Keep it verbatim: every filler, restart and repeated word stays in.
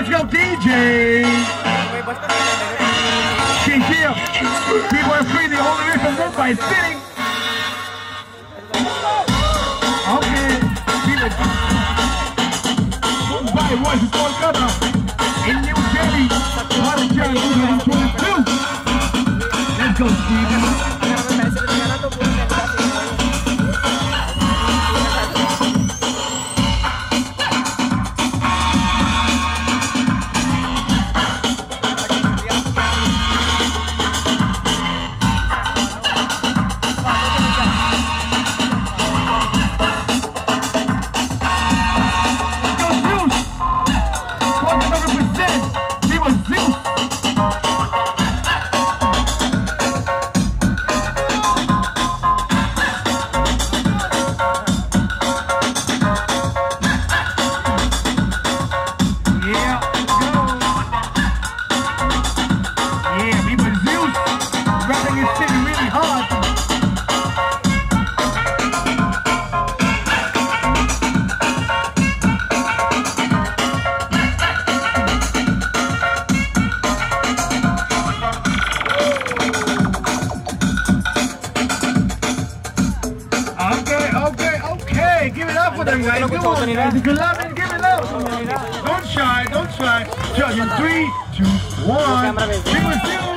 Let's go, D J. King Kim. People are free the only way from work by sitting. Okay. People. Mumbai was in Kolkata. In New Delhi. twenty twenty-two. Let's go, Steve. Give it up for them guys. Come on, guys. If you love it, give it up. Don't shy, don't shy. Judge in three, two, one. Give it